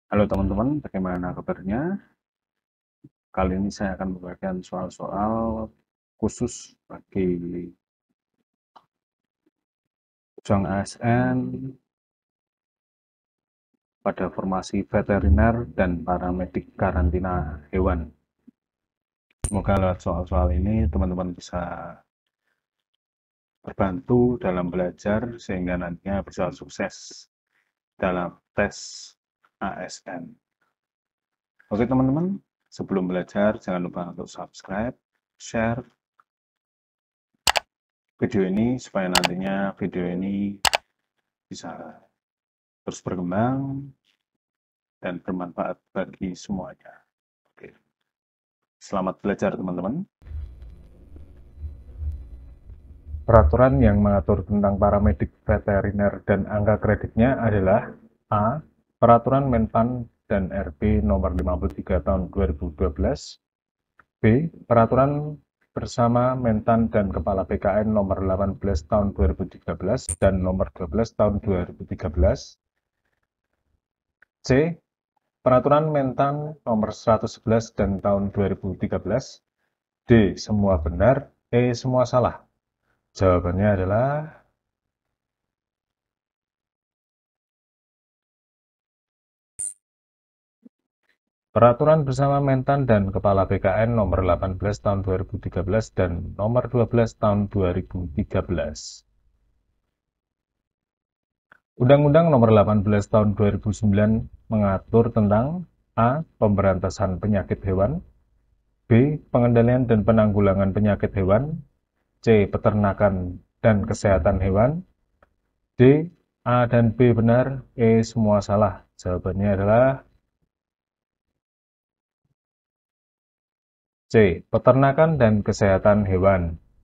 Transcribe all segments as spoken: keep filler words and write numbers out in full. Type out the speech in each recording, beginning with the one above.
Halo teman-teman, bagaimana kabarnya? Kali ini saya akan membagikan soal-soal khusus bagi pejuang A S N pada formasi veteriner dan paramedik karantina hewan. Semoga lewat soal-soal ini teman-teman bisa terbantu dalam belajar sehingga nantinya bisa sukses dalam tes A S N. Oke teman-teman, sebelum belajar jangan lupa untuk subscribe, share video ini supaya nantinya video ini bisa terus berkembang dan bermanfaat bagi semuanya. Oke. Selamat belajar teman-teman. Peraturan yang mengatur tentang paramedik veteriner dan angka kreditnya adalah A. Peraturan Menpan dan R B nomor lima puluh tiga tahun dua ribu dua belas. B. Peraturan bersama Mentan dan Kepala B K N nomor delapan belas tahun dua ribu tiga belas dan nomor dua belas tahun dua ribu tiga belas. C. Peraturan Mentan nomor seratus sebelas dan tahun dua ribu tiga belas. D. Semua benar, E. Semua salah. Jawabannya adalah Peraturan bersama Mentan dan Kepala B K N nomor delapan belas tahun dua ribu tiga belas dan nomor dua belas tahun dua ribu tiga belas. Undang-Undang nomor delapan belas tahun dua ribu sembilan mengatur tentang A. Pemberantasan penyakit hewan, B. Pengendalian dan penanggulangan penyakit hewan, C. Peternakan dan kesehatan hewan, D. A dan B benar, E semua salah. Jawabannya adalah C. Peternakan dan kesehatan hewan.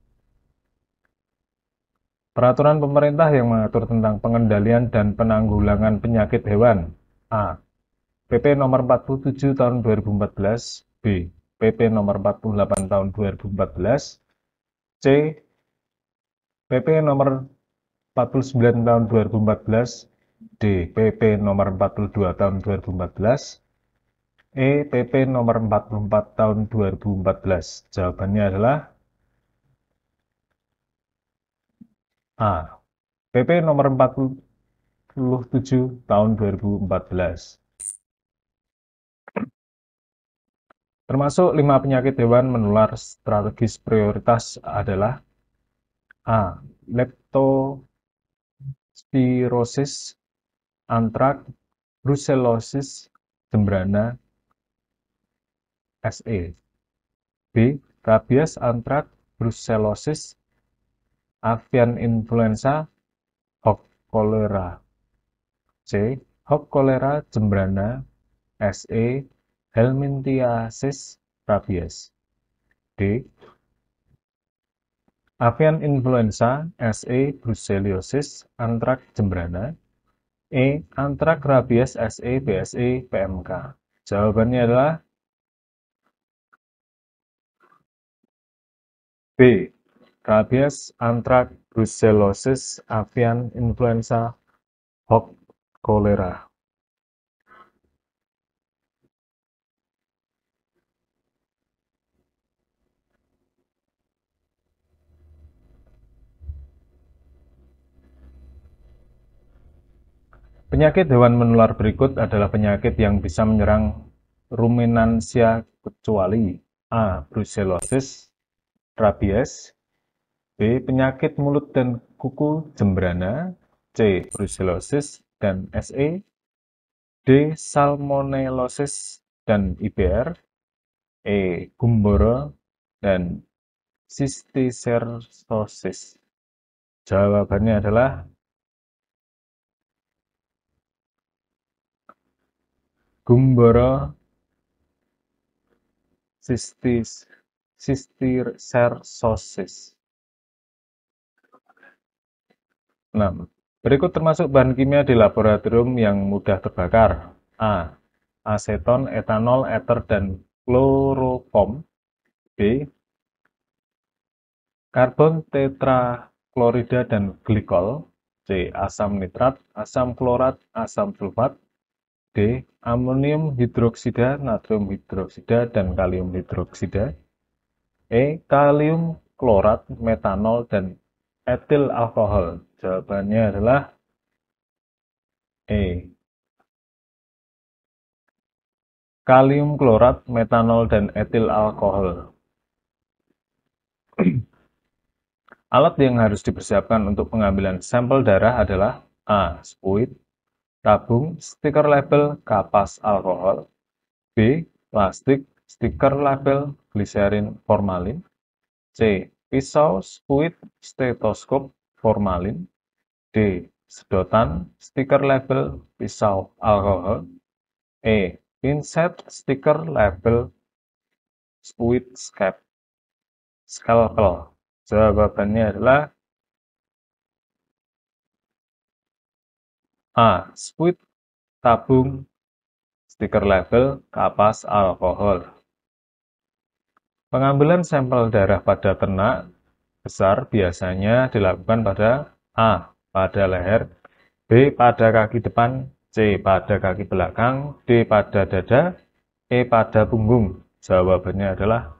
Peraturan pemerintah yang mengatur tentang pengendalian dan penanggulangan penyakit hewan. A. P P nomor empat puluh tujuh tahun dua ribu empat belas. B. P P nomor empat puluh delapan tahun dua ribu empat belas. C. P P nomor empat puluh sembilan tahun dua ribu empat belas. D. P P nomor empat puluh dua tahun dua ribu empat belas. E. P P nomor empat puluh empat tahun dua ribu empat belas. Jawabannya adalah A. P P nomor empat puluh tujuh tahun dua ribu empat belas. Termasuk lima penyakit hewan menular strategis prioritas adalah A. Leptospirosis, antrak, brucellosis, cembrana, S E. B. Rabies, antrak, brucellosis, avian influenza, Hok kolera. C. Hok kolera, cembrana, S E. Helminthiasis, rabies. D. Avian influenza, S E. brucellosis, antrak, cembrana, E. Antrak, rabies, S E. B S E, P M K. Jawabannya adalah B. Rabies, antrak, brucellosis, avian influenza, Hok kolera. Penyakit hewan menular berikut adalah penyakit yang bisa menyerang ruminansia kecuali A. Brucellosis, rabies, B. Penyakit mulut dan kuku cembrana, C. Brucellosis dan S E, D. Salmonellosis dan I B R, E. Gumboro dan Cysticercosis. Jawabannya adalah Gumboro Cysticercosis. enam. Berikut termasuk bahan kimia di laboratorium yang mudah terbakar. A. Aseton, etanol, eter, dan kloroform. B. Karbon tetraklorida dan glikol. C. Asam nitrat, asam klorat, asam sulfat. D. Amonium hidroksida, natrium hidroksida, dan kalium hidroksida. E. Kalium klorat, metanol, dan etil alkohol. Jawabannya adalah E. Kalium klorat, metanol, dan etil alkohol. Alat yang harus dipersiapkan untuk pengambilan sampel darah adalah A. Spuit, tabung, stiker label, kapas alkohol. B. Plastik, stiker label, gliserin, formalin. C. Pisau, spuit, stetoskop, formalin. D. Sedotan, stiker label, pisau, alkohol. E. Pinset, stiker label, spuit, scalp, scalpel. Jawabannya adalah A. Spuit, tabung, stiker label, kapas alkohol. Pengambilan sampel darah pada ternak besar biasanya dilakukan pada A. Pada leher, B. Pada kaki depan, C. Pada kaki belakang, D. Pada dada, E. Pada punggung. Jawabannya adalah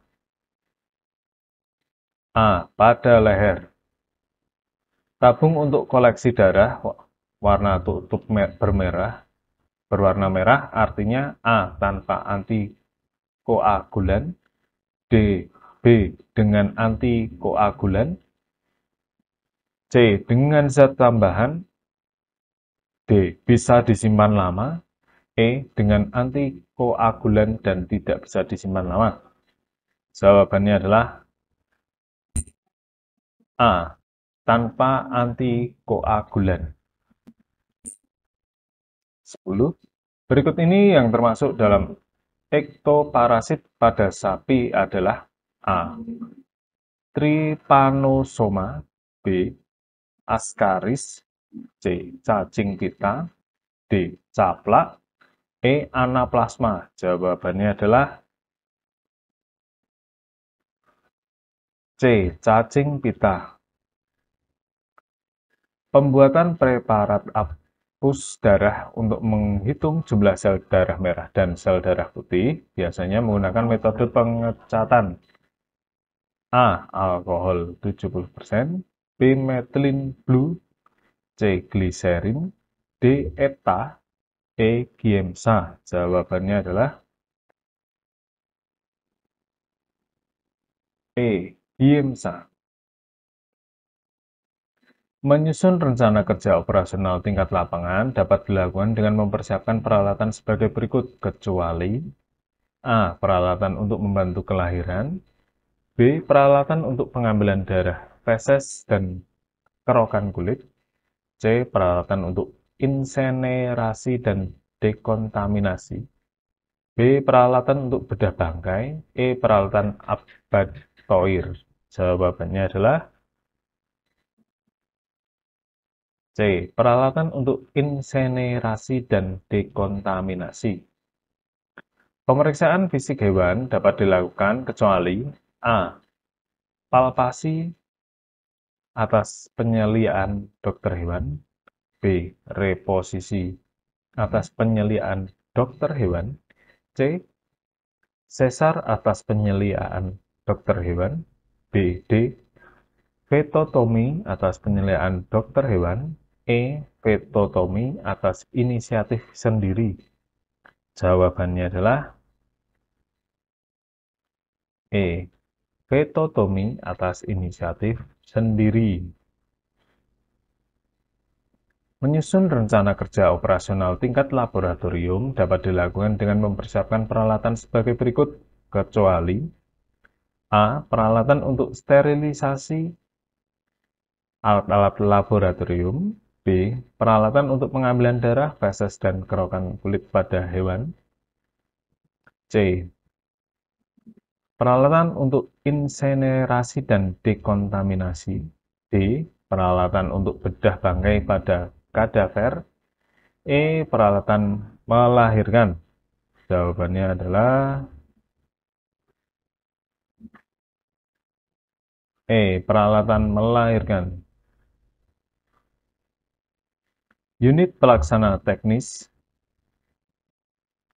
A. Pada leher. Tabung untuk koleksi darah warna tutup bermerah berwarna merah artinya A. Tanpa antikoagulan, D. B. Dengan antikoagulan, C. Dengan zat tambahan, D. Bisa disimpan lama, E. Dengan antikoagulan dan tidak bisa disimpan lama. Jawabannya adalah A. Tanpa antikoagulan. sepuluh. Berikut ini yang termasuk dalam ektoparasit pada sapi adalah A. Trypanosoma, B. Ascaris, C. Cacing pita, D. Caplak, E. Anaplasma. Jawabannya adalah C. Cacing pita. Pembuatan preparat apus darah untuk menghitung jumlah sel darah merah dan sel darah putih biasanya menggunakan metode pengecatan. A. Alkohol tujuh puluh persen, B. Methylene blue, C. Gliserin, D. Eta, E. Giemsa. Jawabannya adalah E. Giemsa. Menyusun rencana kerja operasional tingkat lapangan dapat dilakukan dengan mempersiapkan peralatan sebagai berikut, kecuali A. Peralatan untuk membantu kelahiran, B. Peralatan untuk pengambilan darah, feses, dan kerokan kulit, C. Peralatan untuk insenerasi dan dekontaminasi, B. Peralatan untuk bedah bangkai, E. Peralatan abattoir. Jawabannya adalah C. Peralatan untuk insenerasi dan dekontaminasi. Pemeriksaan fisik hewan dapat dilakukan kecuali A. Palpasi atas penyeliaan dokter hewan, B. Reposisi atas penyeliaan dokter hewan, C. Sesar atas penyeliaan dokter hewan, B. D. Vetotomi atas penyeliaan dokter hewan, E. Vetotomi atas inisiatif sendiri. Jawabannya adalah E. Vetotomi atas inisiatif sendiri. Menyusun rencana kerja operasional tingkat laboratorium dapat dilakukan dengan mempersiapkan peralatan sebagai berikut, kecuali A. Peralatan untuk sterilisasi alat-alat laboratorium, B. Peralatan untuk pengambilan darah, feses, dan kerokan kulit pada hewan, C. Peralatan untuk insenerasi dan dekontaminasi, D. Peralatan untuk bedah bangkai pada kadaver, E. Peralatan melahirkan. Jawabannya adalah E. Peralatan melahirkan. Unit pelaksana teknis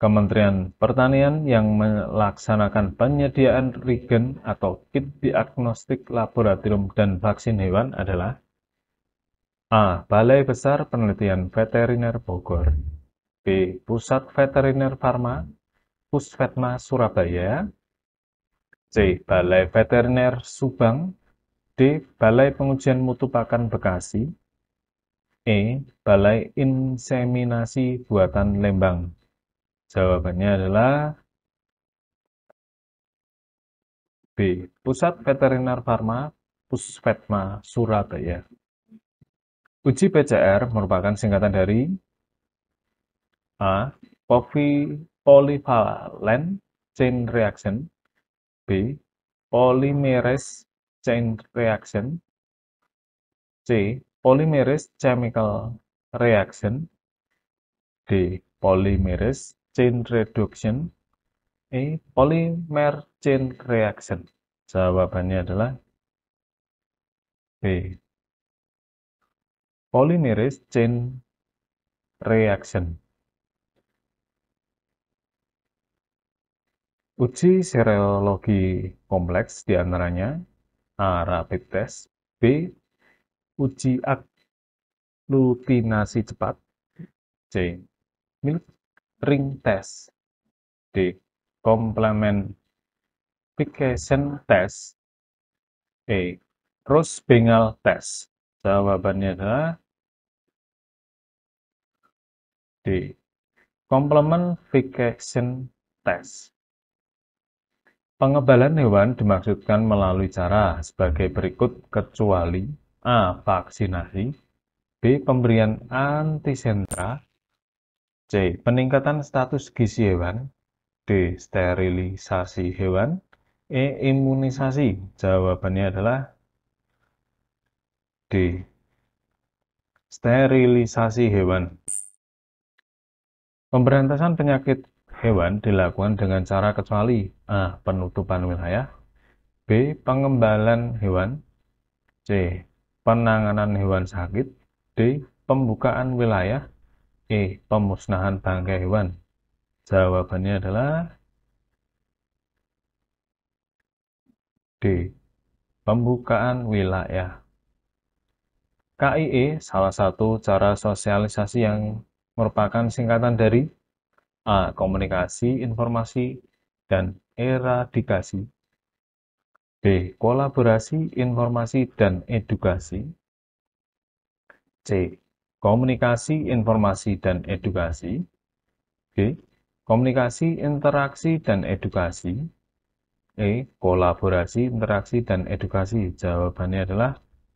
Kementerian Pertanian yang melaksanakan penyediaan regen atau kit diagnostik laboratorium dan vaksin hewan adalah A. Balai Besar Penelitian Veteriner Bogor, B. Pusat Veteriner Farma Puspetma Surabaya, C. Balai Veteriner Subang, D. Balai Pengujian Mutu Pakan Bekasi, E. Balai Inseminasi Buatan Lembang. Jawabannya adalah B. Pusat Veteriner Farma Puspetma Surabaya. Uji P C R merupakan singkatan dari A. Polyvalent Chain Reaction, B. Polymerase Chain Reaction, C. Polymerase Chemical Reaction, D. Polymerase Chain Reduction, E. Polymer Chain Reaction. Jawabannya adalah B. Polymerase Chain Reaction. Uji serologi kompleks diantaranya A. Rapid test, B. Uji aglutinasi cepat, C. Milk ring test, D. Complementation test, E. Ross Bengal test. Jawabannya adalah D. Complementation test. Pengebalan hewan dimaksudkan melalui cara sebagai berikut kecuali A. Vaksinasi, B. Pemberian antisentra, C. Peningkatan status gizi hewan, D. Sterilisasi hewan, E. Imunisasi. Jawabannya adalah D. Sterilisasi hewan. Pemberantasan penyakit hewan dilakukan dengan cara kecuali A. Penutupan wilayah, B. Pengembalan hewan, C. Penanganan hewan sakit, D. Pembukaan wilayah, E. Pemusnahan bangkai hewan. Jawabannya adalah D. Pembukaan wilayah. K I E salah satu cara sosialisasi yang merupakan singkatan dari A. Komunikasi, informasi, dan eradikasi, B. Kolaborasi, informasi, dan edukasi, C. Komunikasi, informasi, dan edukasi, D. Komunikasi, interaksi, dan edukasi, E. Kolaborasi, interaksi, dan edukasi. Jawabannya adalah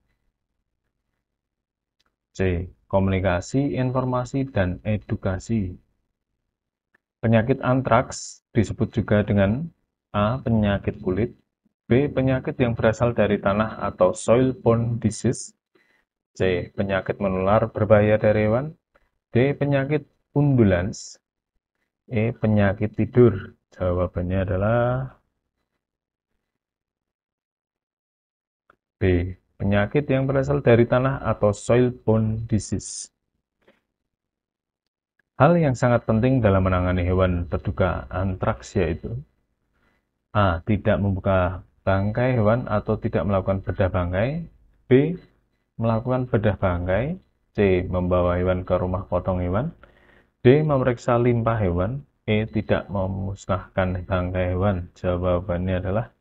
C. Komunikasi, informasi, dan edukasi. Penyakit antraks disebut juga dengan A. Penyakit kulit, B. Penyakit yang berasal dari tanah atau soil-borne disease, C. Penyakit menular berbahaya dari hewan, D. Penyakit undulans, E. Penyakit tidur. Jawabannya adalah B. Penyakit yang berasal dari tanah atau soil-borne disease. Hal yang sangat penting dalam menangani hewan terduga antraks yaitu A. Tidak membuka bangkai hewan atau tidak melakukan bedah bangkai, B. Melakukan bedah bangkai, C. Membawa hewan ke rumah potong hewan, D. Memeriksa limpah hewan, E. Tidak memusnahkan bangkai hewan. Jawabannya adalah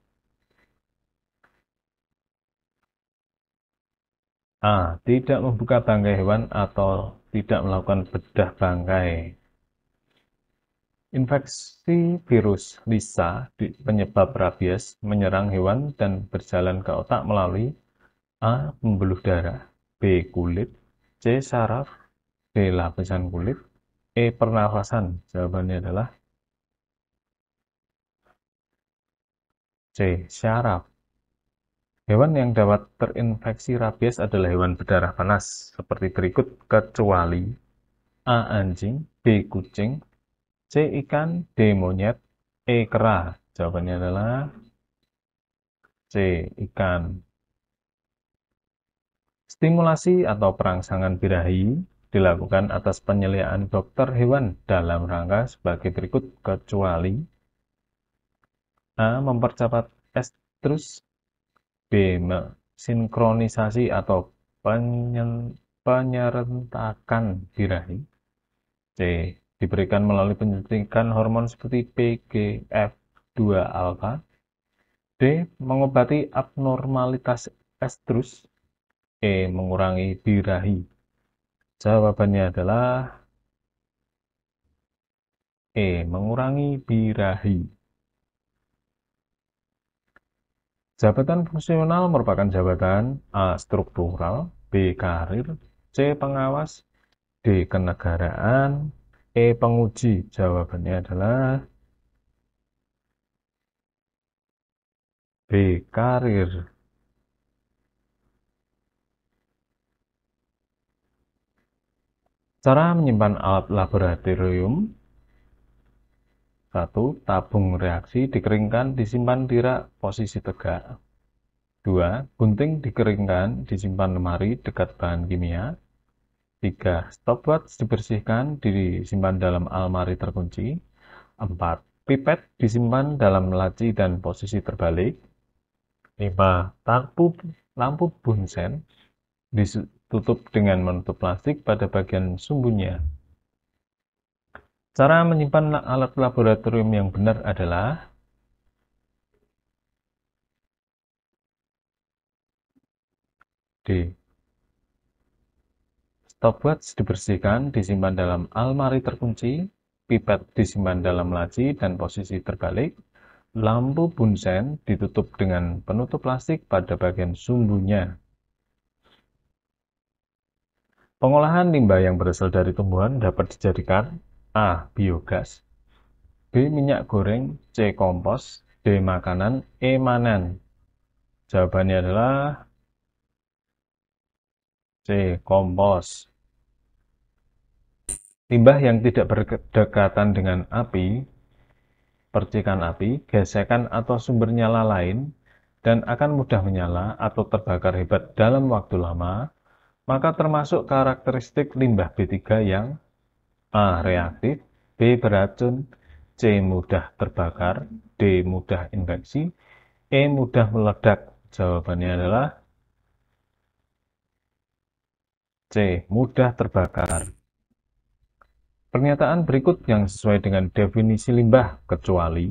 A. Tidak membuka bangkai hewan atau tidak melakukan bedah bangkai. Infeksi virus Lisa penyebab rabies menyerang hewan dan berjalan ke otak melalui A. Pembuluh darah, B. Kulit, C. Saraf, D. Lapisan kulit, E. Pernafasan. Jawabannya adalah C. Saraf. Hewan yang dapat terinfeksi rabies adalah hewan berdarah panas seperti berikut kecuali A. Anjing, B. Kucing, C. Ikan, D. Monyet, E. Kera. Jawabannya adalah C. Ikan. Stimulasi atau perangsangan birahi dilakukan atas penyeliaan dokter hewan dalam rangka sebagai berikut, kecuali A. Mempercepat estrus, B. Sinkronisasi atau penyerentakan birahi, C. Diberikan melalui penyuntikan hormon seperti P G F dua alfa, D. Mengobati abnormalitas estrus, E. Mengurangi birahi. Jawabannya adalah E. Mengurangi birahi. Jabatan fungsional merupakan jabatan A. Struktural, B. Karir, C. Pengawas, D. Kenegaraan, E. Penguji. Jawabannya adalah B. Karir. Cara menyimpan alat laboratorium. Satu. Tabung reaksi dikeringkan, disimpan di rak posisi tegak. Dua. Gunting dikeringkan, disimpan lemari dekat bahan kimia. Tiga. Stopwatch dibersihkan, disimpan dalam almari terkunci. Empat. Pipet disimpan dalam laci dan posisi terbalik. Lima. Lampu, lampu bunsen ditutup dengan menutup plastik pada bagian sumbunya. Cara menyimpan alat laboratorium yang benar adalah D. Stopwatch dibersihkan, disimpan dalam almari terkunci. Pipet disimpan dalam laci dan posisi terbalik. Lampu bunsen ditutup dengan penutup plastik pada bagian sumbunya. Pengolahan limbah yang berasal dari tumbuhan dapat dijadikan A. Biogas, B. Minyak goreng, C. Kompos, D. Makanan, E. Manan. Jawabannya adalah C. Kompos. Limbah yang tidak berdekatan dengan api, percikan api, gesekan atau sumber nyala lain, dan akan mudah menyala atau terbakar hebat dalam waktu lama, maka termasuk karakteristik limbah B tiga yang A. Reaktif, B. Beracun, C. Mudah terbakar, D. Mudah infeksi, E. Mudah meledak. Jawabannya adalah C. Mudah terbakar. Pernyataan berikut yang sesuai dengan definisi limbah, kecuali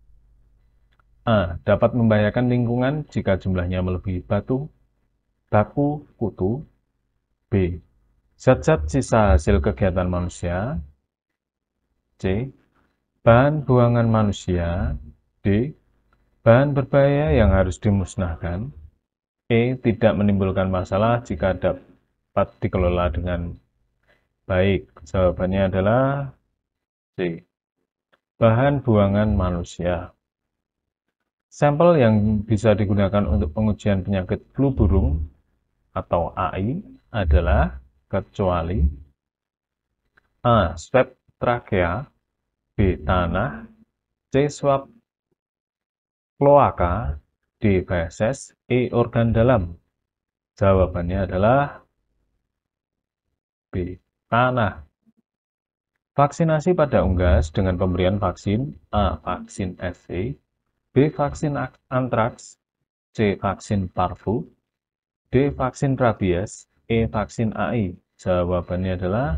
A. Dapat membahayakan lingkungan jika jumlahnya melebihi batu, baku, kutu. B. Zat-zat sisa hasil kegiatan manusia. C. Bahan buangan manusia. D. Bahan berbahaya yang harus dimusnahkan. E. Tidak menimbulkan masalah jika dapat dikelola dengan baik. Jawabannya adalah C. Bahan buangan manusia. Sampel yang bisa digunakan untuk pengujian penyakit flu burung atau A I adalah kecuali A. Swab trakea, B. Tanah, C. Swab kloaka, D. feses, E. Organ dalam. Jawabannya adalah B. Tanah. Vaksinasi pada unggas dengan pemberian vaksin A. Vaksin S C, B. Vaksin antraks, C. Vaksin parvu, D. Vaksin rabies, E. Vaksin A I. Jawabannya adalah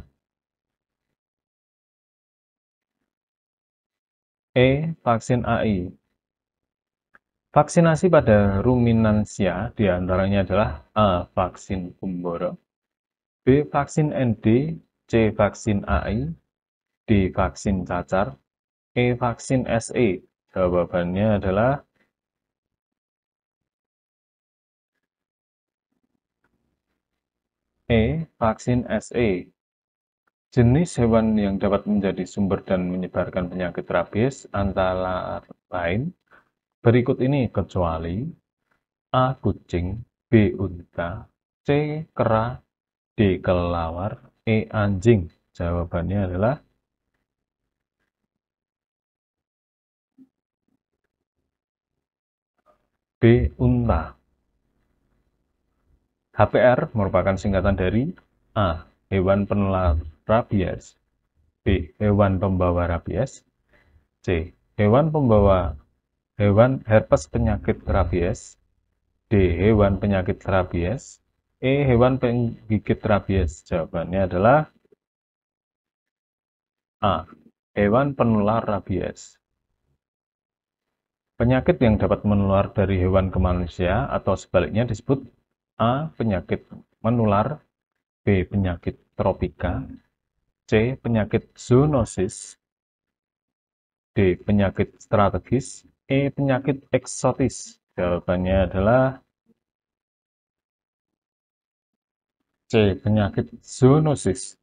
E. Vaksin A I. Vaksinasi pada ruminansia diantaranya adalah A. Vaksin Gumboro, B. Vaksin N D, C. Vaksin A I, D. Vaksin cacar, E. Vaksin S E. Jawabannya adalah E. Vaksin S E. Jenis hewan yang dapat menjadi sumber dan menyebarkan penyakit rabies antara lain berikut ini, kecuali A. Kucing, B. Unta, C. Kera, D. Kelelawar, E. Anjing. Jawabannya adalah B. Unta. H P R merupakan singkatan dari A. hewan penular rabies, B. hewan pembawa rabies, C. hewan pembawa hewan herpes penyakit rabies, D. hewan penyakit rabies, E. hewan penggigit rabies. Jawabannya adalah A. hewan penular rabies. Penyakit yang dapat menular dari hewan ke manusia atau sebaliknya disebut A. penyakit menular, B. penyakit tropika, C. penyakit zoonosis, D. penyakit strategis, E. penyakit eksotis. Jawabannya adalah C. penyakit zoonosis.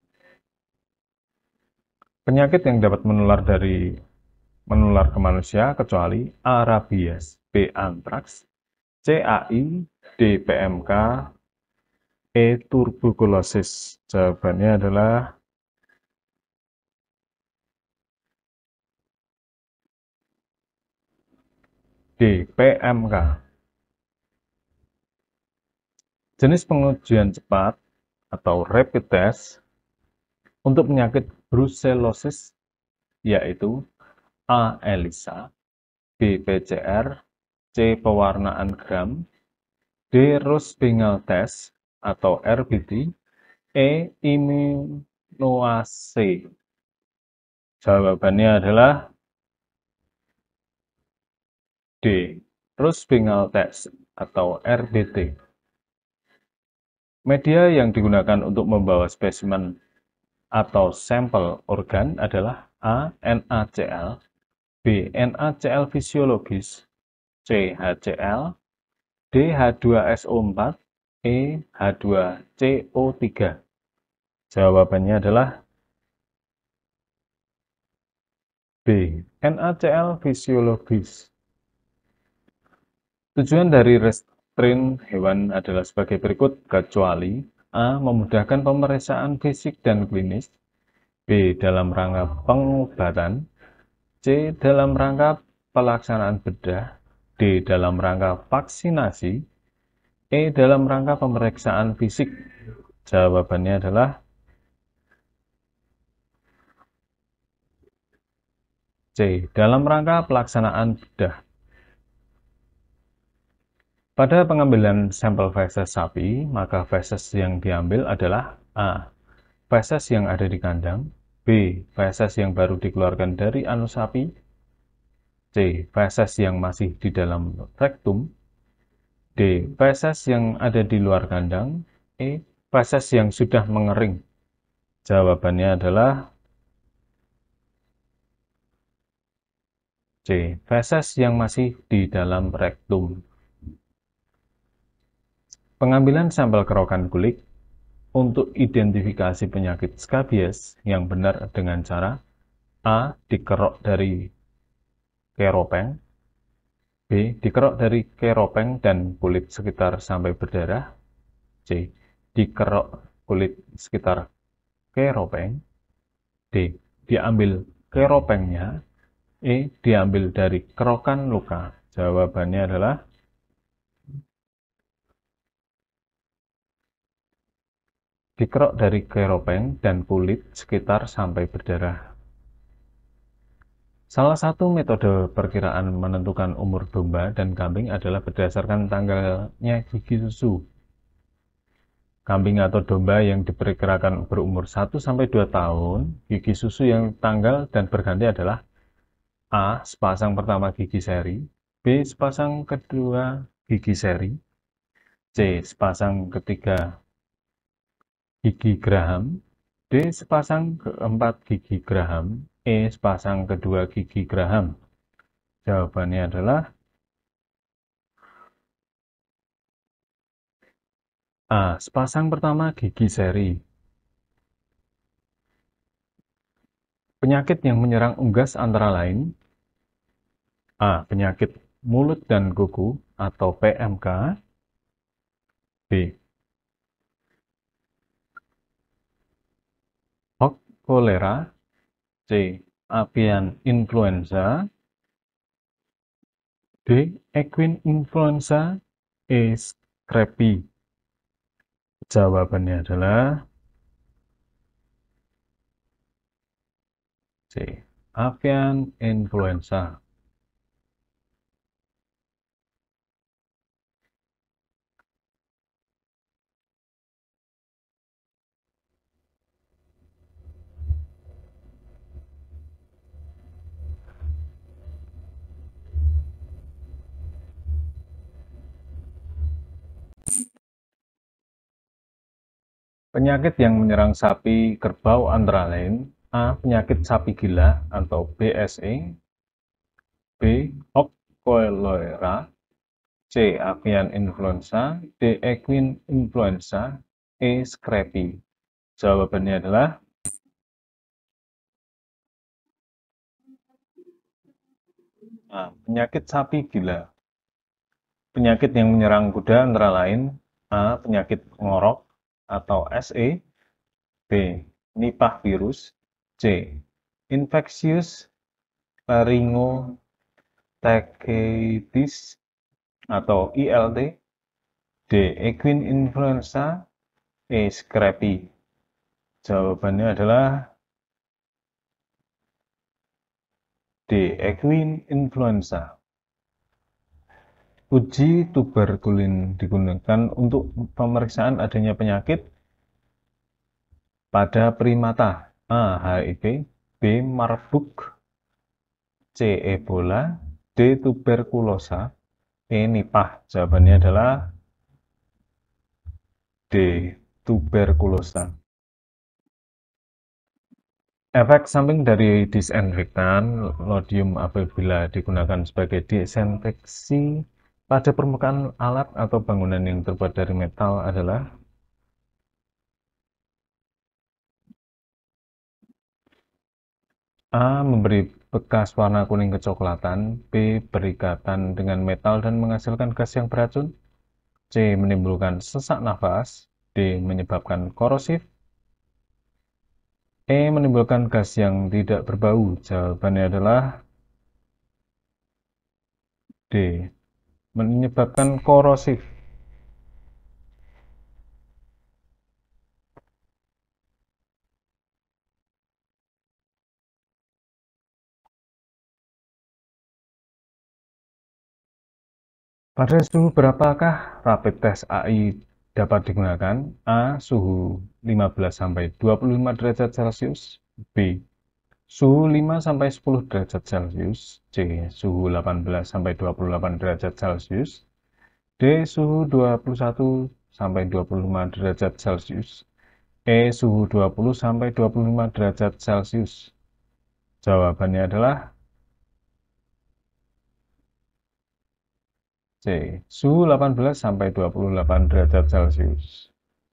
Penyakit yang dapat menular dari menular ke manusia kecuali A. rabies, B. antraks, C. A I, D. P M K, E. tuberkulosis. Jawabannya adalah D. P M K. Jenis pengujian cepat atau rapid test untuk penyakit brucellosis yaitu A. ELISA, B. P C R, C. pewarnaan gram, D. Roux-Bingham test atau R B T, E. immunoassay. Jawabannya adalah D. Roux-Bingham test atau R B T. Media yang digunakan untuk membawa spesimen atau sampel organ adalah A. NaCl, B. NaCl fisiologis, C. H C L, D. H dua S O empat, E. H dua C O tiga. Jawabannya adalah B. NaCl fisiologis. Tujuan dari restrain hewan adalah sebagai berikut, kecuali A. memudahkan pemeriksaan fisik dan klinis, B. dalam rangka pengobatan, C. dalam rangka pelaksanaan bedah, D. dalam rangka vaksinasi, E. dalam rangka pemeriksaan fisik. Jawabannya adalah C. dalam rangka pelaksanaan bedah. Pada pengambilan sampel feses sapi, maka feses yang diambil adalah A. feses yang ada di kandang, B. feses yang baru dikeluarkan dari anus sapi, C. feses yang masih di dalam rektum, D. feses yang ada di luar kandang, E. feses yang sudah mengering. Jawabannya adalah C. feses yang masih di dalam rektum. Pengambilan sampel kerokan kulit untuk identifikasi penyakit skabies yang benar dengan cara A. dikerok dari keropeng, B. dikerok dari keropeng dan kulit sekitar sampai berdarah, C. dikerok kulit sekitar keropeng, D. diambil keropengnya, E. diambil dari kerokan luka. Jawabannya adalah dikerok dari keropeng dan kulit sekitar sampai berdarah. Salah satu metode perkiraan menentukan umur domba dan kambing adalah berdasarkan tanggalnya gigi susu. Kambing atau domba yang diperkirakan berumur satu sampai dua tahun, gigi susu yang tanggal dan berganti adalah A. sepasang pertama gigi seri, B. sepasang kedua gigi seri, C. sepasang ketiga gigi geraham, D. sepasang keempat gigi geraham, E. sepasang kedua gigi geraham. Jawabannya adalah A. sepasang pertama gigi seri. Penyakit yang menyerang unggas antara lain A. penyakit mulut dan kuku atau P M K, B. Hock cholera, C. avian influenza, D. equine influenza, E. scrappy. Jawabannya adalah C. Avian influenza. Penyakit yang menyerang sapi kerbau antara lain: A. Penyakit sapi gila atau B S E, B. Hock cholera, C. Avian influenza, D. equine influenza, E. Scrapie. Jawabannya adalah A. Penyakit sapi gila. Penyakit yang menyerang kuda antara lain: A. Penyakit ngorok atau S E, B. Nipah virus, C. Infectious Laryngotracheitis atau I L T, D. Equine influenza, E. Scrapie. Jawabannya adalah D. Equine influenza. Uji tuberkulin digunakan untuk pemeriksaan adanya penyakit pada primata: A. H I V, B. Marburg, C. Ebola, D. Tuberkulosa, E. Nipah. Jawabannya adalah D. Tuberkulosa. Efek samping dari disinfektan lodium apabila digunakan sebagai disinfeksi pada permukaan alat atau bangunan yang terbuat dari metal adalah A. Memberi bekas warna kuning kecoklatan, B. Berikatan dengan metal dan menghasilkan gas yang beracun, C. Menimbulkan sesak nafas, D. Menyebabkan korosif, E. Menimbulkan gas yang tidak berbau. Jawabannya adalah D. Menyebabkan korosif. Pada suhu berapakah rapid test A I dapat digunakan? A. Suhu lima belas sampai dua puluh lima derajat Celcius, B. Suhu lima sampai sepuluh derajat Celcius, C. Suhu delapan belas sampai dua puluh delapan derajat Celcius, D. Suhu dua puluh satu sampai dua puluh lima derajat Celcius, E. Suhu dua puluh sampai dua puluh lima derajat Celcius. Jawabannya adalah C. Suhu delapan belas sampai dua puluh delapan derajat Celcius.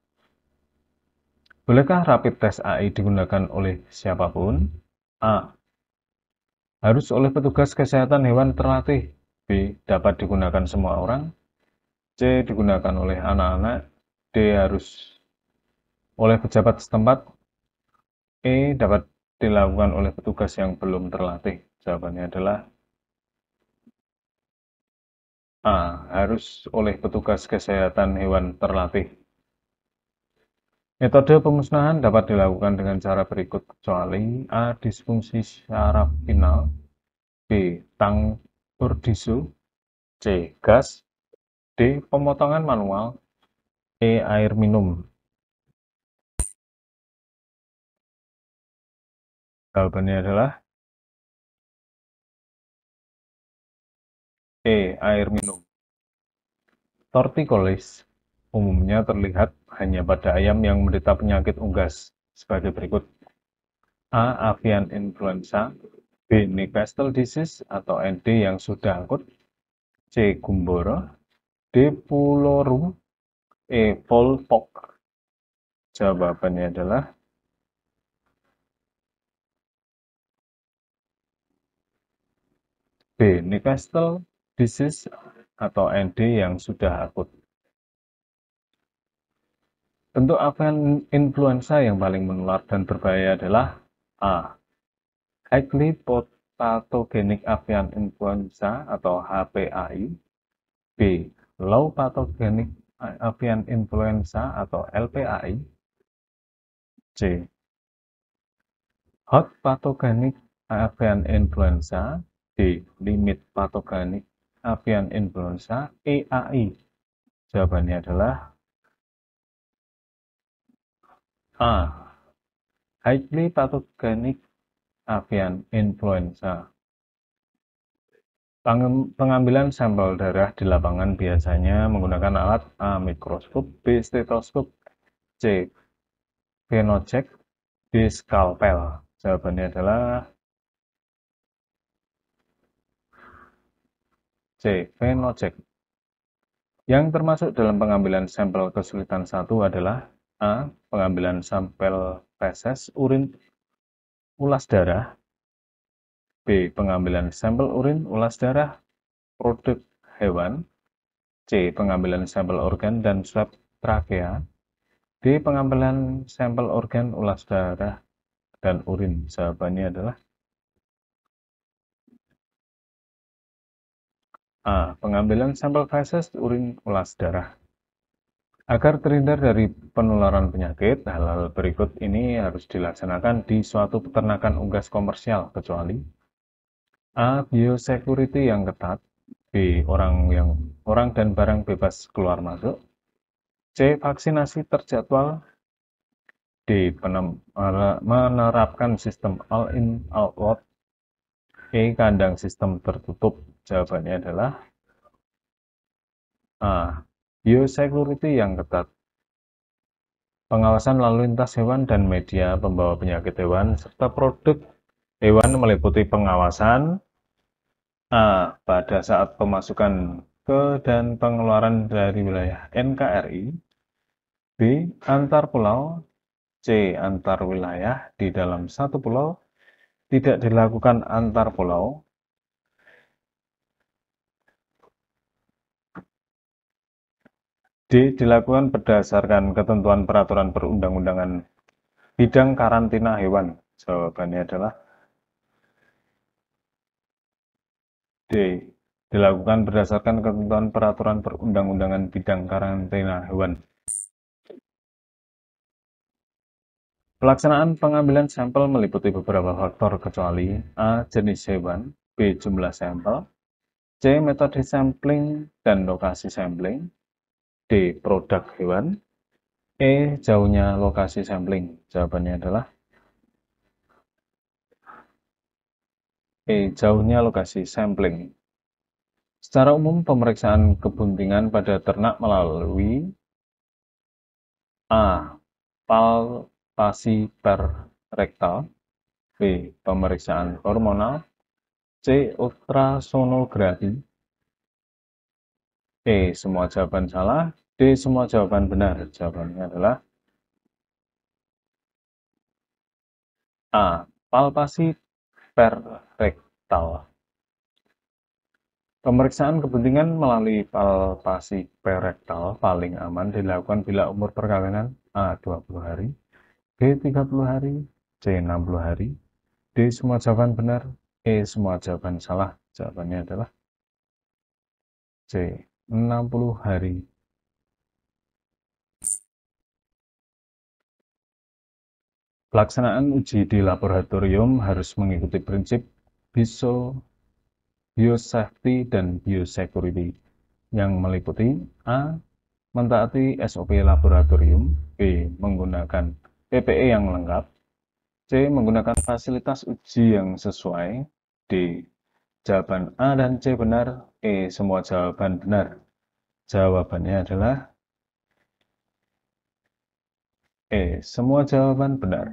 Bolehkah rapid test A I digunakan oleh siapapun? A. Harus oleh petugas kesehatan hewan terlatih. B. Dapat digunakan semua orang. C. Digunakan oleh anak-anak. D. Harus oleh pejabat setempat. E. Dapat dilakukan oleh petugas yang belum terlatih. Jawabannya adalah A. Harus oleh petugas kesehatan hewan terlatih. Metode pemusnahan dapat dilakukan dengan cara berikut kecuali A. Disfungsi syaraf final, B. Tang urdisu, C. Gas, D. Pemotongan manual, E. Air minum. Jawabannya adalah E. Air minum. Torticollis umumnya terlihat hanya pada ayam yang menderita penyakit unggas sebagai berikut: A. Avian influenza, B. Newcastle disease atau N D yang sudah akut, C. Gumboro, D. Pulorum, E. Fowlpox. Jawabannya adalah B. Newcastle disease atau N D yang sudah akut. Bentuk avian influenza yang paling menular dan berbahaya adalah A. Highly pathogenic avian influenza atau H P A I, B. Low pathogenic avian influenza atau L P A I, C. Hot pathogenic avian influenza, D. limit patogenik avian influenza, E. A I. Jawabannya adalah A. highly pathogenic avian influenza. Pengambilan sampel darah di lapangan biasanya menggunakan alat A. mikroskop, B. stetoskop, C. Phenocheck, D. skalpel. Jawabannya adalah C. Phenocheck. Yang termasuk dalam pengambilan sampel kesulitan satu adalah A. pengambilan sampel feses, urin, ulas darah, B. pengambilan sampel urin, ulas darah, produk hewan, C. pengambilan sampel organ dan swab trakea, D. pengambilan sampel organ, ulas darah, dan urin. Jawabannya adalah A. pengambilan sampel feses, urin, ulas darah. Agar terhindar dari penularan penyakit, hal-hal berikut ini harus dilaksanakan di suatu peternakan unggas komersial, kecuali A. biosecurity yang ketat, B. orang yang orang dan barang bebas keluar masuk, C. vaksinasi terjadwal, D. menerapkan sistem all in all out, E. kandang sistem tertutup. Jawabannya adalah A. biosecurity yang ketat. Pengawasan lalu lintas hewan dan media pembawa penyakit hewan serta produk hewan meliputi pengawasan A. pada saat pemasukan ke dan pengeluaran dari wilayah N K R I, B. antar pulau, C. antar wilayah di dalam satu pulau, tidak dilakukan antar pulau, D. dilakukan berdasarkan ketentuan peraturan perundang-undangan bidang karantina hewan. Jawabannya adalah D. dilakukan berdasarkan ketentuan peraturan perundang-undangan bidang karantina hewan. Pelaksanaan pengambilan sampel meliputi beberapa faktor kecuali A. jenis hewan, B. jumlah sampel, C. metode sampling dan lokasi sampling, D. produk hewan, E. jauhnya lokasi sampling. Jawabannya adalah E. jauhnya lokasi sampling. Secara umum, pemeriksaan kebuntingan pada ternak melalui A. palpasi per rektal, B. pemeriksaan hormonal, C. ultrasonografi, E. semua jawaban salah, D. semua jawaban benar. Jawabannya adalah A. palpasi per rektal. Pemeriksaan kepentingan melalui palpasi per rektal paling aman dilakukan bila umur perkawinan A. dua puluh hari, B. tiga puluh hari, C. enam puluh hari, D. semua jawaban benar, E. semua jawaban salah. Jawabannya adalah C. enam puluh hari. Pelaksanaan uji di laboratorium harus mengikuti prinsip biso biosafety dan biosecurity yang meliputi A. mentaati S O P laboratorium, B. menggunakan P P E yang lengkap, C. menggunakan fasilitas uji yang sesuai, D. jawaban A dan C benar, E. semua jawaban benar. Jawabannya adalah E. semua jawaban benar.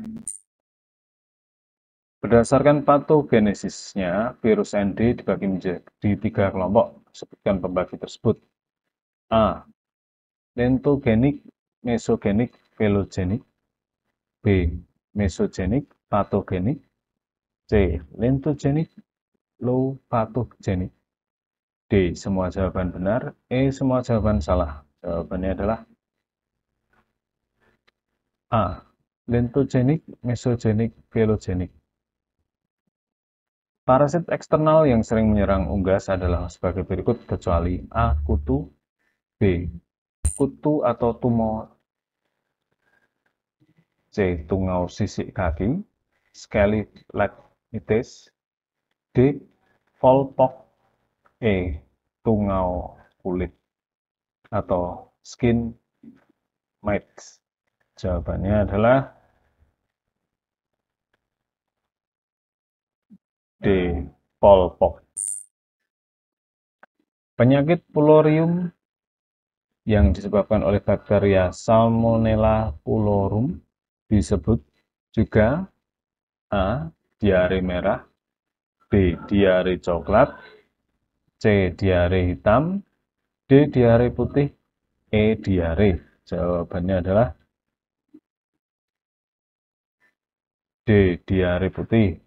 Berdasarkan patogenesisnya, virus N D dibagi menjadi tiga kelompok. Sebutkan pembagi tersebut. A. Lentogenik, mesogenik, velogenik. B. Mesogenik, patogenik. C. Lentogenik, low patogenik. D. Semua jawaban benar. E. Semua jawaban salah. Jawabannya adalah A. Lentogenik, mesogenik, velogenik. Parasit eksternal yang sering menyerang unggas adalah sebagai berikut kecuali A. kutu, B. kutu atau tumor, C. tungau sisik kaki, scaly leg itis, D. volpok, E. tungau kulit atau skin mites. Jawabannya adalah D. volpok. Penyakit pulorium yang disebabkan oleh bakteria Salmonella pulorum disebut juga A. diare merah, B. diare coklat, C. diare hitam, D. diare putih, E. diare. Jawabannya adalah D. diare putih.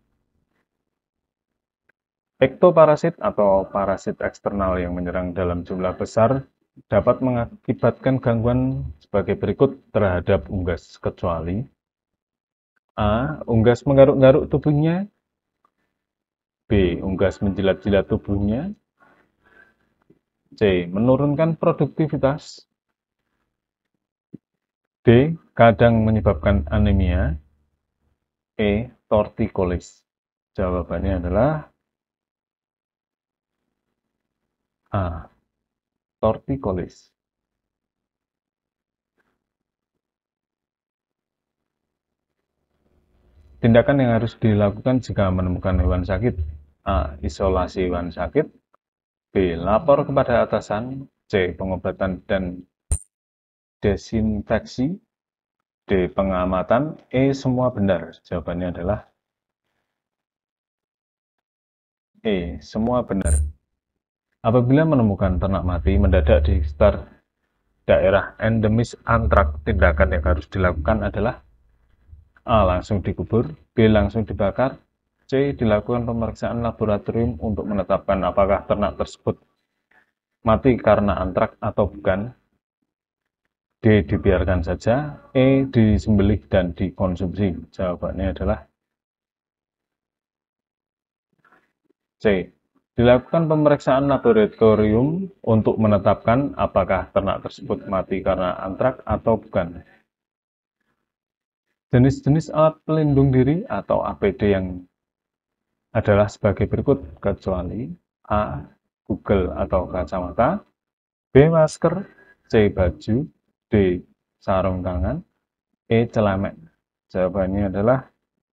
Ektoparasit atau parasit eksternal yang menyerang dalam jumlah besar dapat mengakibatkan gangguan sebagai berikut terhadap unggas, kecuali A. unggas menggaruk-garuk tubuhnya, B. unggas menjilat-jilat tubuhnya, C. menurunkan produktivitas, D. kadang menyebabkan anemia, E. torticollis. Jawabannya adalah A. torticollis. Tindakan yang harus dilakukan jika menemukan hewan sakit. A. isolasi hewan sakit, B. lapor kepada atasan, C. pengobatan dan desinfeksi, D. pengamatan, E. semua benar. Jawabannya adalah E. semua benar. Apabila menemukan ternak mati mendadak di sekitar daerah endemis antrak, tindakan yang harus dilakukan adalah A. langsung dikubur, B. langsung dibakar, C. dilakukan pemeriksaan laboratorium untuk menetapkan apakah ternak tersebut mati karena antrak atau bukan, D. dibiarkan saja, E. disembelih dan dikonsumsi. Jawabannya adalah C. dilakukan pemeriksaan laboratorium untuk menetapkan apakah ternak tersebut mati karena antrak atau bukan. Jenis-jenis alat pelindung diri atau A P D yang adalah sebagai berikut, kecuali A. Google atau kacamata, B. masker, C. baju, D. sarung tangan, E. celemek. Jawabannya adalah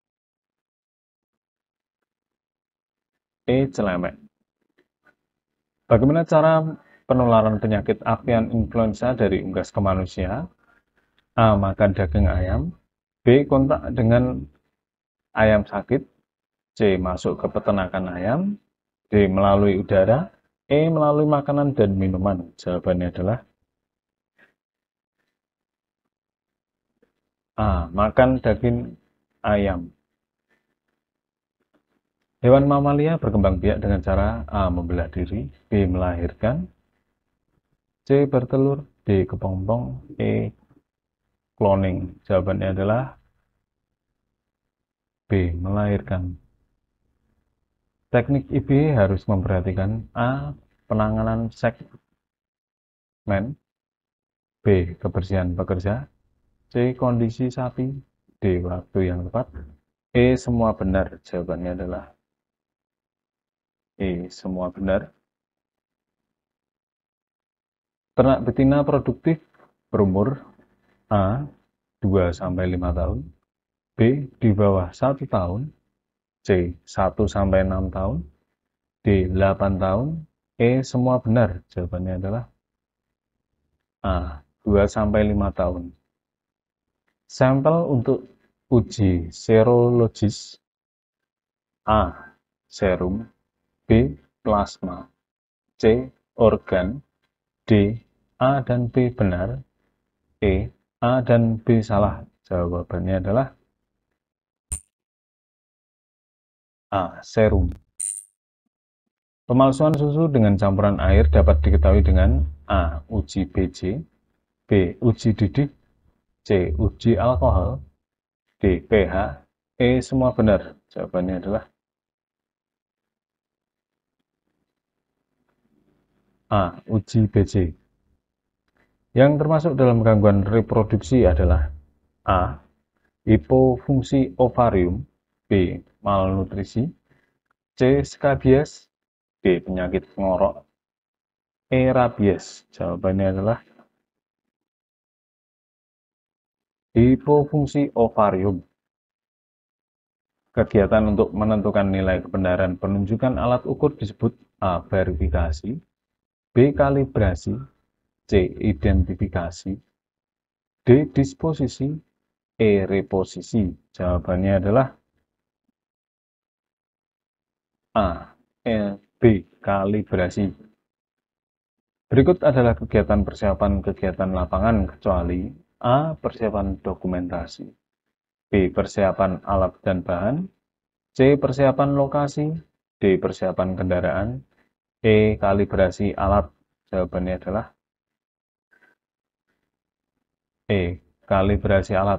E. celemek. Bagaimana cara penularan penyakit avian influenza dari unggas ke manusia? A. makan daging ayam, B. kontak dengan ayam sakit, C. masuk ke peternakan ayam, D. melalui udara, E. melalui makanan dan minuman. Jawabannya adalah A. makan daging ayam. Hewan mamalia berkembang biak dengan cara A. membelah diri, B. melahirkan, C. bertelur, D. kepompong, E. cloning. Jawabannya adalah B. melahirkan. Teknik I B harus memperhatikan A. penanganan segmen, B. kebersihan pekerja, C. kondisi sapi, D. waktu yang tepat, E. semua benar. Jawabannya adalah E. semua benar. Ternak betina produktif berumur A. dua sampai lima tahun, B. di bawah satu tahun, C. satu sampai enam tahun, D. delapan tahun, E. semua benar. Jawabannya adalah A. dua sampai lima tahun. Sampel untuk uji serologis: A. serum, B. plasma, C. organ, D. A dan B benar, E. A dan B salah. Jawabannya adalah A. serum. Pemalsuan susu dengan campuran air dapat diketahui dengan A. uji B C, B. uji didih, C. uji alkohol, D. pH, E. semua benar. Jawabannya adalah A. uji B C. Yang termasuk dalam gangguan reproduksi adalah A. hipofungsi ovarium, B. Malnutrisi, C. Skabies, D. Penyakit ngorok, E. Rabies. Jawabannya adalah hipofungsi ovarium. Kegiatan untuk menentukan nilai kebenaran penunjukan alat ukur disebut A. Verifikasi, B. Kalibrasi, C. Identifikasi, D. Disposisi, E. Reposisi. Jawabannya adalah A. E. B. Kalibrasi. Berikut adalah kegiatan persiapan kegiatan lapangan kecuali A. Persiapan dokumentasi, B. Persiapan alat dan bahan, C. Persiapan lokasi, D. Persiapan kendaraan, E. Kalibrasi alat. Jawabannya adalah E. Kalibrasi alat.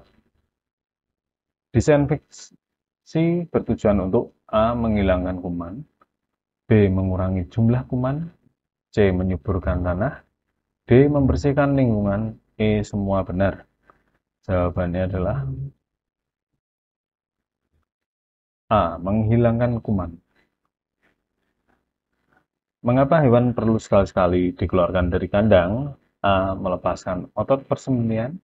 Disinfeksi bertujuan untuk A. Menghilangkan kuman, B. Mengurangi jumlah kuman, C. Menyuburkan tanah, D. Membersihkan lingkungan, E. Semua benar. Jawabannya adalah A. Menghilangkan kuman. Mengapa hewan perlu sekali-sekali dikeluarkan dari kandang? A. Melepaskan otot persembunyian,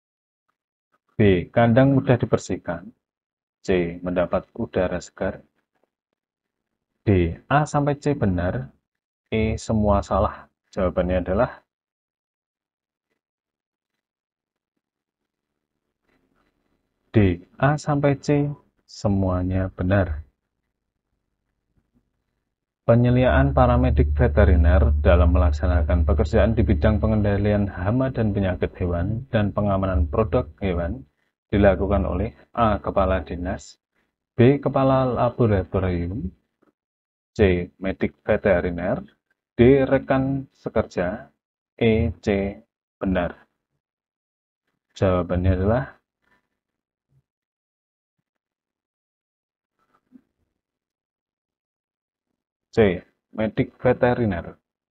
B. Kandang mudah dibersihkan, C. Mendapat udara segar, D. A sampai C benar, E. Semua salah. Jawabannya adalah D. A sampai C semuanya benar. Penyeliaan paramedik veteriner dalam melaksanakan pekerjaan di bidang pengendalian hama dan penyakit hewan dan pengamanan produk hewan dilakukan oleh A. Kepala Dinas, B. Kepala Laboratorium, C. Medik veteriner, D. Rekan sekerja, E. C. Benar. Jawabannya adalah C. Medik veteriner.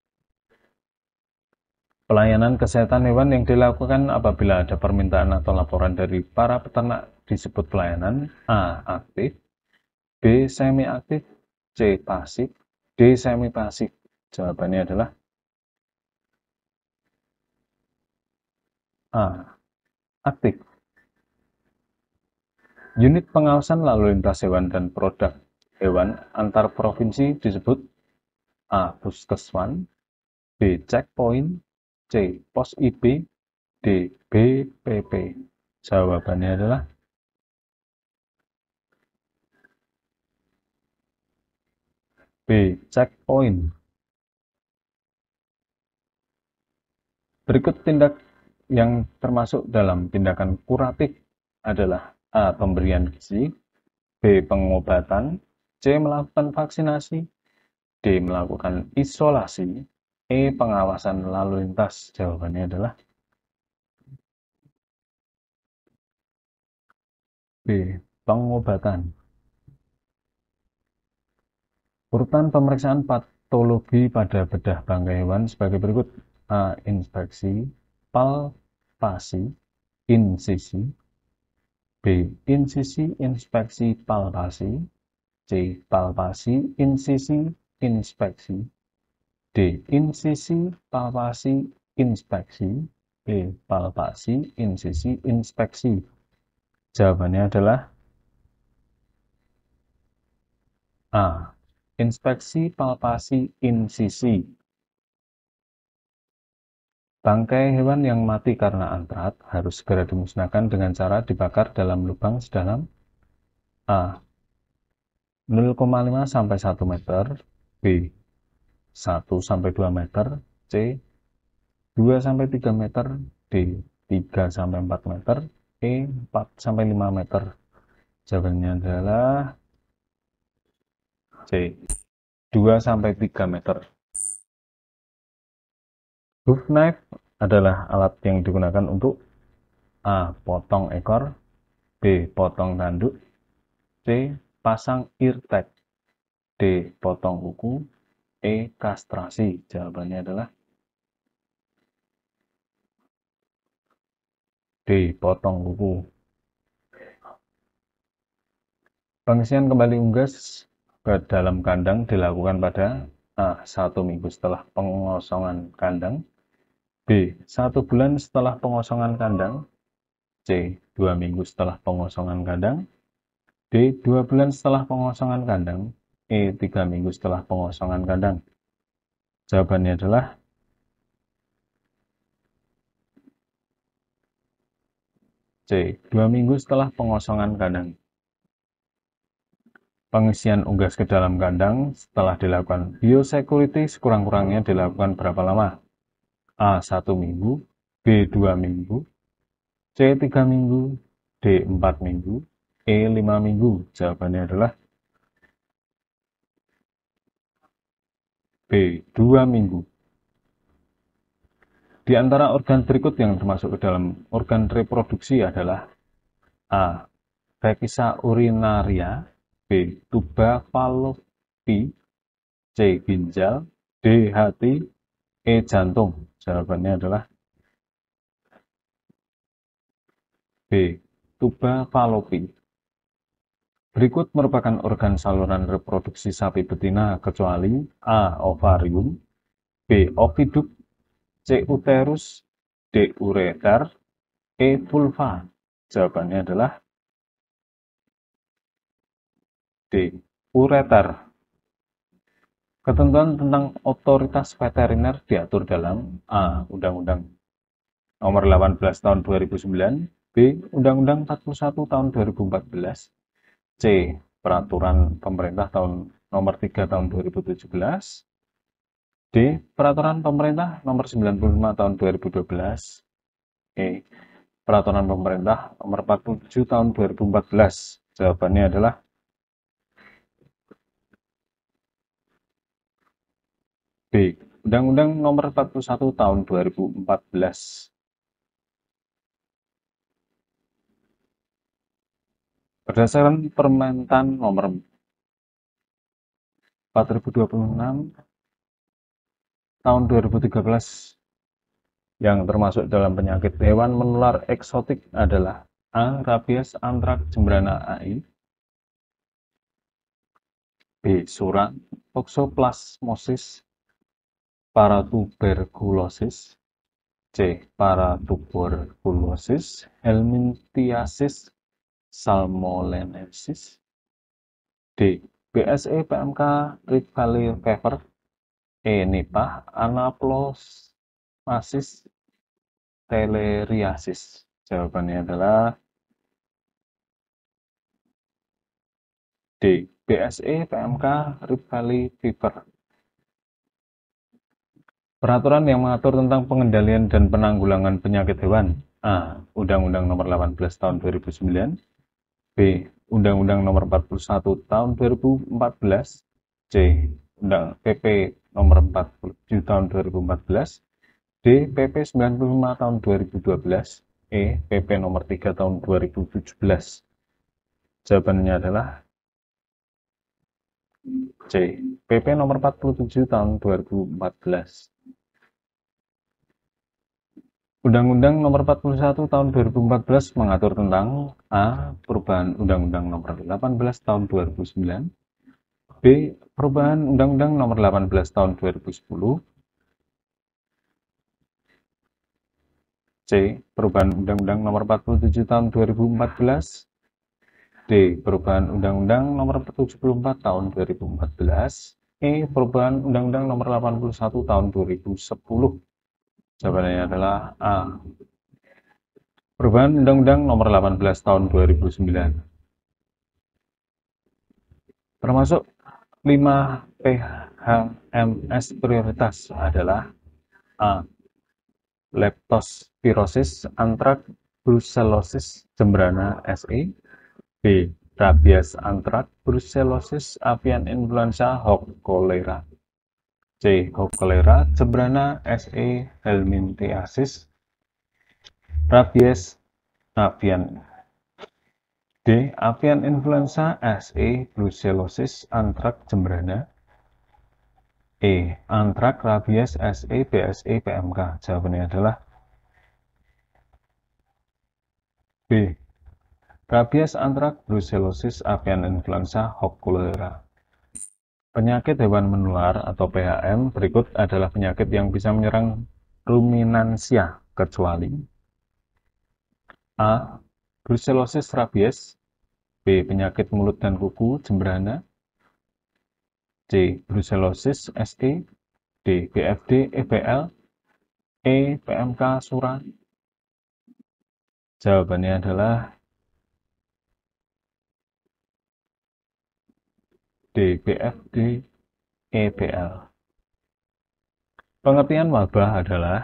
Pelayanan kesehatan hewan yang dilakukan apabila ada permintaan atau laporan dari para peternak disebut pelayanan A. Aktif, B. Semi aktif, C. Pasif, D. Semi pasif. Jawabannya adalah A. Aktif. Unit pengawasan lalu lintas hewan dan produk hewan antar provinsi disebut A. Puskeswan, B. Checkpoint, C. Pos I B, D. B P P. Jawabannya adalah B. Checkpoint. Berikut tindak yang termasuk dalam tindakan kuratif adalah A. Pemberian gizi, B. Pengobatan, C. Melakukan vaksinasi, D. Melakukan isolasi, E. Pengawasan lalu lintas. Jawabannya adalah B. Pengobatan. Urutan pemeriksaan patologi pada bedah bangkai hewan sebagai berikut. A. Inspeksi, palpasi, insisi, B. Insisi, inspeksi, palpasi, C. Palpasi, insisi, inspeksi, D. Insisi, palpasi, inspeksi, E. Palpasi, insisi, inspeksi. Jawabannya adalah A. Inspeksi, palpasi, insisi. Bangkai hewan yang mati karena antrat harus segera dimusnahkan dengan cara dibakar dalam lubang sedalam A. nol koma lima sampai satu meter, B. satu sampai dua meter, C. dua sampai tiga meter, D. tiga sampai empat meter, E. empat sampai lima meter. Jawabannya adalah C. dua sampai tiga meter. Hoof knife adalah alat yang digunakan untuk A. Potong ekor, B. Potong tanduk, C. Pasang ear tag, D. Potong kuku, E. Kastrasi. Jawabannya adalah D. Potong kuku. Pengisian kembali unggas ke dalam kandang dilakukan pada A. Satu minggu setelah pengosongan kandang, B. Satu bulan setelah pengosongan kandang, C. Dua minggu setelah pengosongan kandang, D. Dua bulan setelah pengosongan kandang, E. Tiga minggu setelah pengosongan kandang. Jawabannya adalah C. Dua minggu setelah pengosongan kandang. Pengisian unggas ke dalam kandang setelah dilakukan biosecurity sekurang-kurangnya dilakukan berapa lama? A. Satu minggu, B. Dua minggu, C. Tiga minggu, D. Empat minggu, E. Lima minggu. Jawabannya adalah B. Dua minggu. Di antara organ berikut yang termasuk ke dalam organ reproduksi adalah A. Rhexia urinaria, B. Tuba fallopi, C. ginjal, D. hati, E. jantung. Jawabannya adalah B. Tuba fallopi. Berikut merupakan organ saluran reproduksi sapi betina kecuali A. Ovarium, B. Oviduct, C. Uterus, D. ureter, E. vulva. Jawabannya adalah D. Ureter. Ketentuan tentang otoritas veteriner diatur dalam A. Undang-Undang Nomor delapan belas Tahun dua ribu sembilan, B. Undang-Undang empat puluh satu Tahun dua ribu empat belas, C. Peraturan Pemerintah Tahun Nomor tiga Tahun dua ribu tujuh belas, D. Peraturan Pemerintah Nomor sembilan puluh lima Tahun dua ribu dua belas, E. Peraturan Pemerintah Nomor empat puluh tujuh Tahun dua ribu empat belas. Jawabannya adalah B. Undang-Undang Nomor empat puluh satu Tahun dua ribu empat belas. Berdasarkan Permentan Nomor empat ribu dua puluh enam Tahun dua ribu tiga belas, yang termasuk dalam penyakit hewan menular eksotik adalah A. Rabies, antrak, jembrana A I, B. Surat, toxoplasmosis, paratuberkulosis, C. Paratuberkulosis, helminthiasis, salmonellosis, D. B S E P M K, Rift Valley Fever, E. Nipah, anaplasmosis, Theleriasis. Jawabannya adalah D. B S E P M K, Rift Valley Fever. Peraturan yang mengatur tentang pengendalian dan penanggulangan penyakit hewan. A. Undang-Undang Nomor delapan belas Tahun dua ribu sembilan, B. Undang-Undang Nomor empat puluh satu Tahun dua ribu empat belas, C. Undang P P Nomor empat puluh tujuh Tahun dua ribu empat belas, D. P P sembilan puluh lima Tahun dua ribu dua belas, E. P P Nomor tiga Tahun dua ribu tujuh belas. Jawabannya adalah C. P P Nomor empat puluh tujuh Tahun dua ribu empat belas. Undang-Undang Nomor empat puluh satu Tahun dua ribu empat belas mengatur tentang A. Perubahan Undang-Undang Nomor delapan belas Tahun dua ribu sembilan, B. Perubahan Undang-Undang Nomor delapan belas Tahun dua ribu sepuluh, C. Perubahan Undang-Undang Nomor empat puluh tujuh Tahun dua ribu empat belas, D. Perubahan Undang-Undang Nomor tujuh puluh empat Tahun dua ribu empat belas, E. Perubahan Undang-Undang Nomor delapan puluh satu Tahun dua ribu sepuluh. Jawabannya adalah A. Perubahan Undang-Undang Nomor delapan belas Tahun dua ribu sembilan. Termasuk lima P H M S prioritas adalah A. Leptospirosis, antrak, brucellosis, jembrana S E, B. Rabies, antrak, brucellosis, avian influenza, Hock cholera, C. Hock cholera, jembrana S E, helminthiasis, rabies, avian, D. Avian influenza S E, brucellosis, antrak, jembrana, E. Antrak, rabies, S E, B S E, P M K. Jawabannya adalah B. Rabies, antrak, brucellosis, avian influenza, Hock cholera. Penyakit hewan menular atau P H M berikut adalah penyakit yang bisa menyerang ruminansia kecuali A. Brucellosis rabies, B. Penyakit mulut dan kuku jembrana, C. Brucellosis S E, D. B F D E B L, E. P M K Sura. Jawabannya adalah D. B F D E B L. Pengertian wabah adalah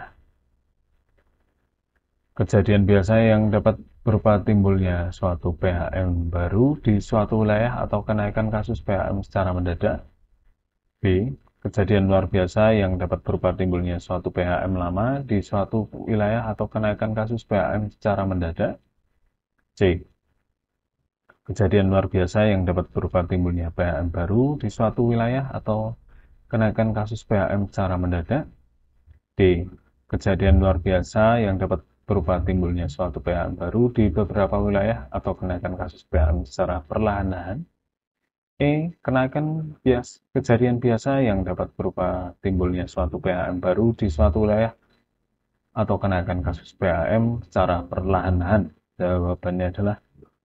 kejadian biasa yang dapat berupa timbulnya suatu P H M baru di suatu wilayah atau kenaikan kasus P H M secara mendadak. B. Kejadian luar biasa yang dapat berupa timbulnya suatu P H M lama di suatu wilayah atau kenaikan kasus P H M secara mendadak. C. Kejadian luar biasa yang dapat berupa timbulnya P H M baru di suatu wilayah atau kenaikan kasus P H M secara mendadak. D. Kejadian luar biasa yang dapat berupa timbulnya suatu P H M baru di beberapa wilayah atau kenaikan kasus P H M secara perlahan-lahan. E. Kenaikan bias, kejadian biasa yang dapat berupa timbulnya suatu P H M baru di suatu wilayah atau kenaikan kasus P H M secara perlahan-lahan. Jawabannya adalah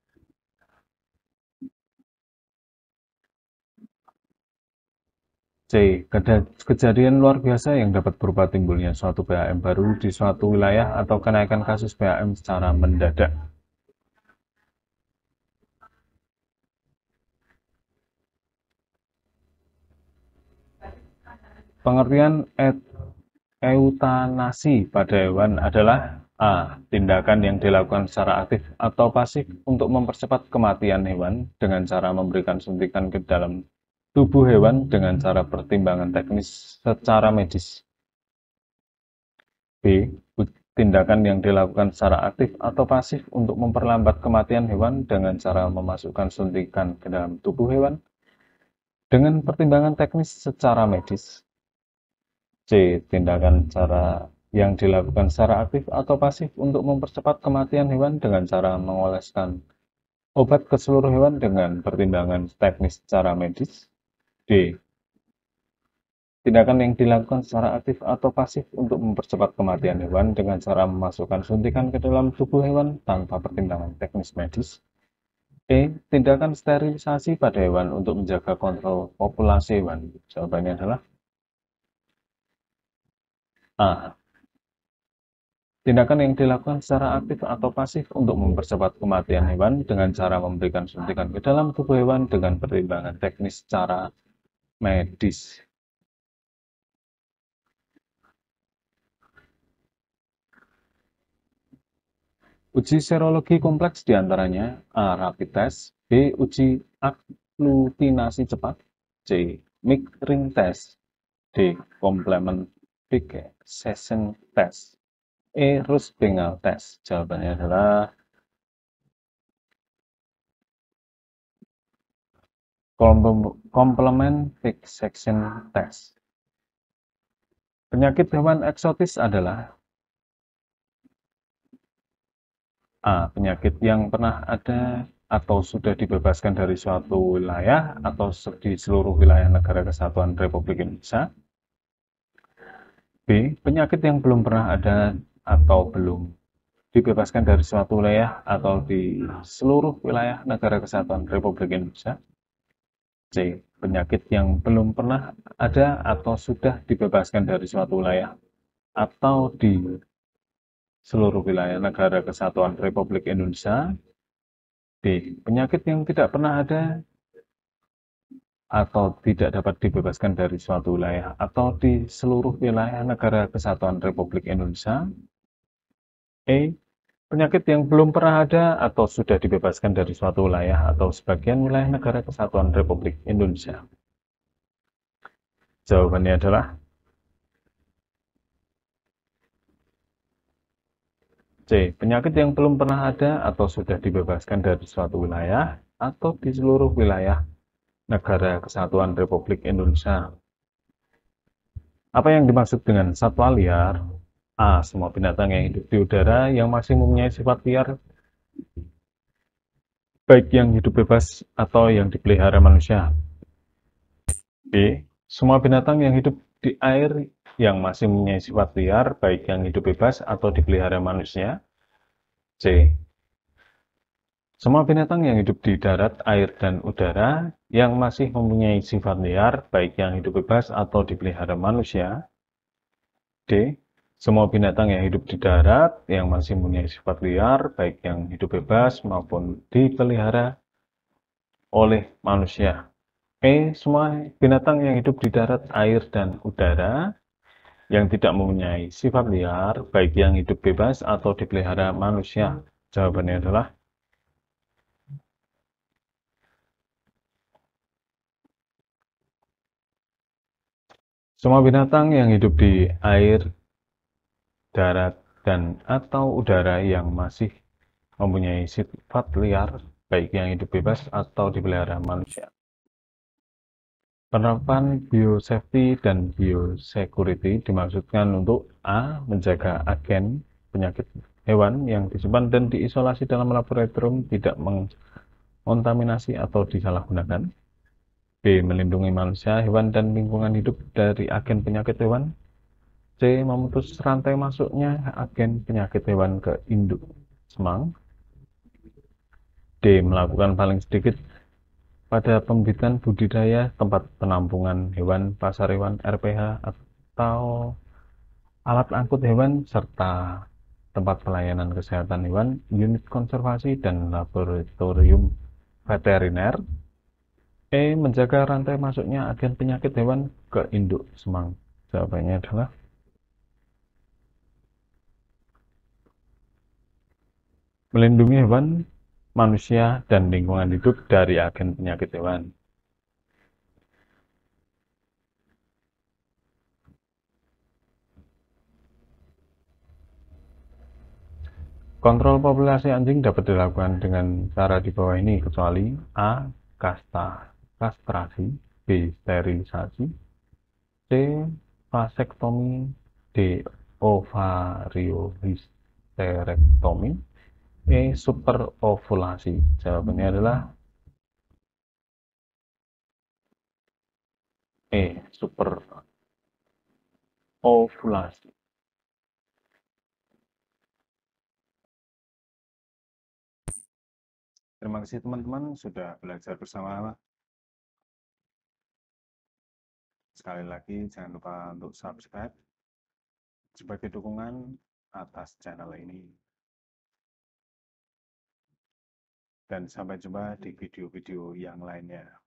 C. Kejadian luar biasa yang dapat berupa timbulnya suatu P H M baru di suatu wilayah atau kenaikan kasus P H M secara mendadak. Pengertian eutanasi pada hewan adalah A. Tindakan yang dilakukan secara aktif atau pasif untuk mempercepat kematian hewan dengan cara memberikan suntikan ke dalam tubuh hewan dengan cara pertimbangan teknis secara medis. B. Tindakan yang dilakukan secara aktif atau pasif untuk memperlambat kematian hewan dengan cara memasukkan suntikan ke dalam tubuh hewan dengan pertimbangan teknis secara medis. C. Tindakan cara yang dilakukan secara aktif atau pasif untuk mempercepat kematian hewan dengan cara mengoleskan obat ke seluruh hewan dengan pertimbangan teknis secara medis. D. Tindakan yang dilakukan secara aktif atau pasif untuk mempercepat kematian hewan dengan cara memasukkan suntikan ke dalam tubuh hewan tanpa pertimbangan teknis medis. E. Tindakan sterilisasi pada hewan untuk menjaga kontrol populasi hewan. Jawabannya adalah A. Tindakan yang dilakukan secara aktif atau pasif untuk mempercepat kematian hewan dengan cara memberikan suntikan ke dalam tubuh hewan dengan pertimbangan teknis secara medis. Uji serologi kompleks diantaranya A. Rapid test, B. Uji aglutinasi cepat, C. Mixed ring test, D. Complement fixation test, E. Rush-Bengal test. Jawabannya adalah Complement fixation test. Penyakit hewan eksotis adalah A. Penyakit yang pernah ada atau sudah dibebaskan dari suatu wilayah atau di seluruh wilayah negara kesatuan Republik Indonesia. B. Penyakit yang belum pernah ada atau belum dibebaskan dari suatu wilayah atau di seluruh wilayah negara kesatuan Republik Indonesia. C. Penyakit yang belum pernah ada atau sudah dibebaskan dari suatu wilayah atau di seluruh wilayah negara kesatuan Republik Indonesia. D. Penyakit yang tidak pernah ada atau tidak dapat dibebaskan dari suatu wilayah atau di seluruh wilayah negara kesatuan Republik Indonesia. E. Penyakit yang belum pernah ada atau sudah dibebaskan dari suatu wilayah atau sebagian wilayah negara kesatuan Republik Indonesia. Jawabannya adalah C. Penyakit yang belum pernah ada atau sudah dibebaskan dari suatu wilayah atau di seluruh wilayah negara kesatuan Republik Indonesia. Apa yang dimaksud dengan satwa liar? A. Semua binatang yang hidup di udara yang masih mempunyai sifat liar baik yang hidup bebas atau yang dipelihara manusia. B. Semua binatang yang hidup di air yang masih mempunyai sifat liar, baik yang hidup bebas atau dipelihara manusia. C. Semua binatang yang hidup di darat, air, dan udara yang masih mempunyai sifat liar, baik yang hidup bebas atau dipelihara manusia. D. Semua binatang yang hidup di darat yang masih mempunyai sifat liar, baik yang hidup bebas maupun dipelihara oleh manusia. E. Semua binatang yang hidup di darat, air, dan udara yang tidak mempunyai sifat liar, baik yang hidup bebas atau dipelihara manusia. Jawabannya adalah semua binatang yang hidup di air, darat, dan atau udara yang masih mempunyai sifat liar, baik yang hidup bebas atau dipelihara manusia. Penerapan biosafety dan biosecurity dimaksudkan untuk A. Menjaga agen penyakit hewan yang disimpan dan diisolasi dalam laboratorium tidak mengontaminasi atau disalahgunakan. B. Melindungi manusia, hewan, dan lingkungan hidup dari agen penyakit hewan. C. Memutus rantai masuknya agen penyakit hewan ke induk semang. D. Melakukan paling sedikit pada pembibitan budidaya, tempat penampungan hewan, pasar hewan, R P H, atau alat angkut hewan, serta tempat pelayanan kesehatan hewan, unit konservasi, dan laboratorium veteriner. E. Menjaga rantai masuknya agen penyakit hewan ke induk semang. Jawabannya adalah melindungi hewan, manusia, dan lingkungan hidup dari agen penyakit hewan. Kontrol populasi anjing dapat dilakukan dengan cara di bawah ini, kecuali A. Kasta, kastrasi, B. Sterilisasi, C. Vasektomi, D. Ovariohisterektomi, E. Superovulasi. Jawabannya adalah E. Superovulasi. Terima kasih teman-teman sudah belajar bersama. Sekali lagi jangan lupa untuk subscribe sebagai dukungan atas channel ini. Dan sampai jumpa di video-video yang lainnya.